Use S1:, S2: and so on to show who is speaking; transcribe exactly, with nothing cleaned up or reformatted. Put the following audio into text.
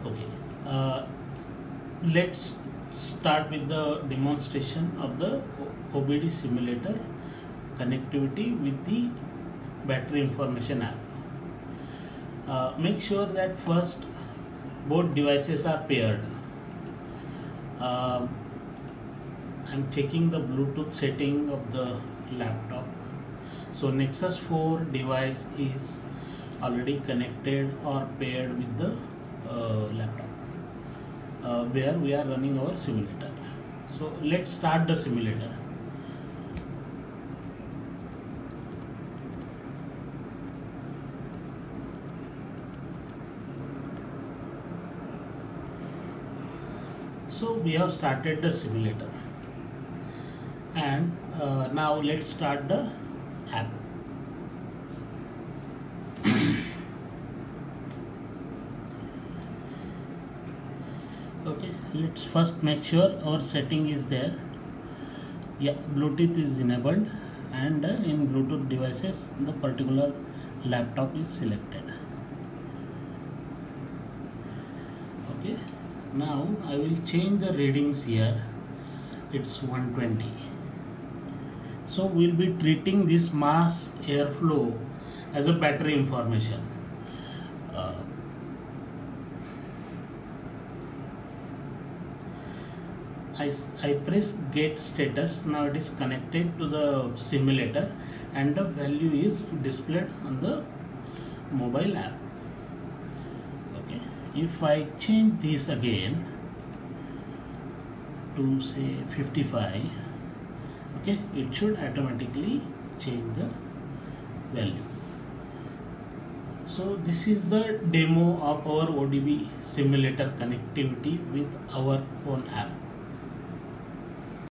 S1: Okay, uh, let's start with the demonstration of the O B D simulator connectivity with the battery information app. Uh, make sure that first both devices are paired. Uh, I'm checking the Bluetooth setting of the laptop. So Nexus four device is already connected or paired with the uh, laptop uh, where we are running our simulator. So let's start the simulator. So we have started the simulator, and uh, now let's start the app. Okay, let's first make sure our setting is there. Yeah, Bluetooth is enabled, and uh, in Bluetooth devices the particular laptop is selected. Okay, now I will change the readings here. It's one twenty. So we'll be treating this mass airflow as a battery information. Uh, I, I press get status. Now it is connected to the simulator and the value is displayed on the mobile app. Okay, if I change this again to say fifty-five, okay, it should automatically change the value. So this is the demo of our O D B simulator connectivity with our own app.